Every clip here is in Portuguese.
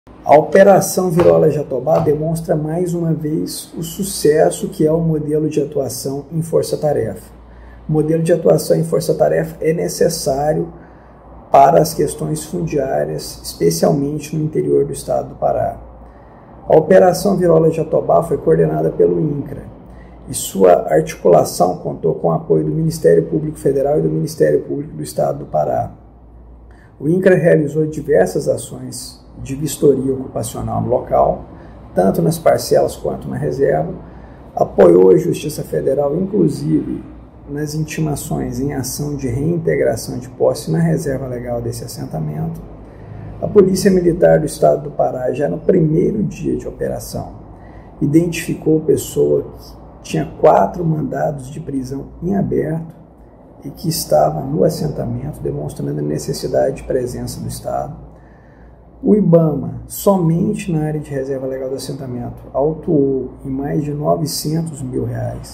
A Operação Virola Jatobá demonstra mais uma vez o sucesso que é o modelo de atuação em força-tarefa. O modelo de atuação em força-tarefa é necessário para as questões fundiárias, especialmente no interior do estado do Pará. A Operação Virola Jatobá foi coordenada pelo INCRA e sua articulação contou com o apoio do Ministério Público Federal e do Ministério Público do estado do Pará. O INCRA realizou diversas ações de vistoria ocupacional no local, tanto nas parcelas quanto na reserva, apoiou a Justiça Federal, inclusive nas intimações em ação de reintegração de posse na reserva legal desse assentamento. A Polícia Militar do Estado do Pará, já no primeiro dia de operação, identificou pessoa que tinha 4 mandados de prisão em aberto e que estava no assentamento, demonstrando a necessidade de presença do Estado. O IBAMA, somente na área de reserva legal do assentamento, autuou em mais de R$900 mil.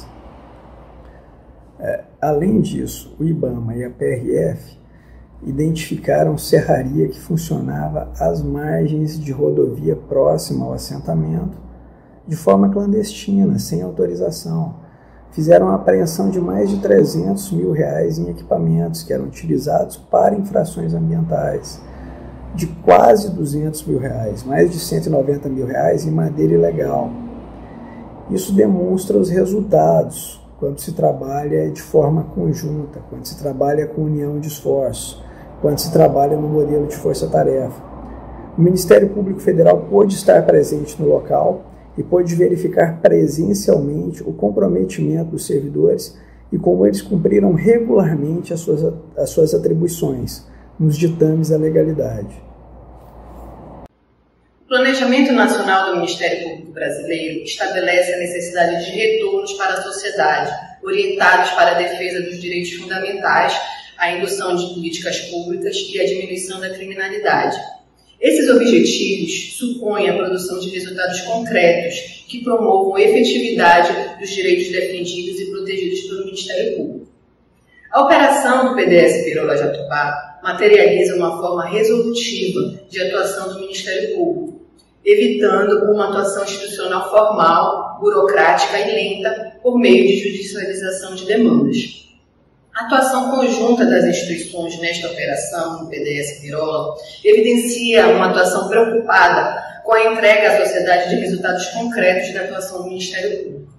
Além disso, o IBAMA e a PRF identificaram serraria que funcionava às margens de rodovia próxima ao assentamento, de forma clandestina, sem autorização. Fizeram a apreensão de mais de R$300 mil em equipamentos que eram utilizados para infrações ambientais, de quase R$200 mil, mais de R$190 mil em madeira ilegal. Isso demonstra os resultados quando se trabalha de forma conjunta, quando se trabalha com união de esforços, quando se trabalha no modelo de força-tarefa. O Ministério Público Federal pôde estar presente no local e pôde verificar presencialmente o comprometimento dos servidores e como eles cumpriram regularmente as suas atribuições nos ditames da legalidade. O Planejamento Nacional do Ministério Público Brasileiro estabelece a necessidade de retornos para a sociedade, orientados para a defesa dos direitos fundamentais, a indução de políticas públicas e a diminuição da criminalidade. Esses objetivos supõem a produção de resultados concretos que promovam a efetividade dos direitos defendidos e protegidos pelo Ministério Público. A operação do PDS Virola Jatobá materializa uma forma resolutiva de atuação do Ministério Público, evitando uma atuação institucional formal, burocrática e lenta por meio de judicialização de demandas. A atuação conjunta das instituições nesta operação, no PDS Virola, evidencia uma atuação preocupada com a entrega à sociedade de resultados concretos da atuação do Ministério Público.